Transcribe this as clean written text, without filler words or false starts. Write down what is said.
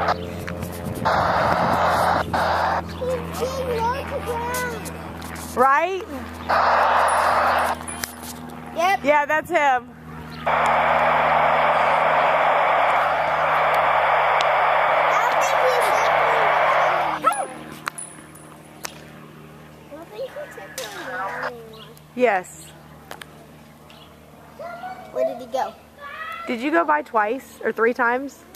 Right? Yep. Yeah, that's him. Yes. Where did he go? Did you go by twice or 3 times?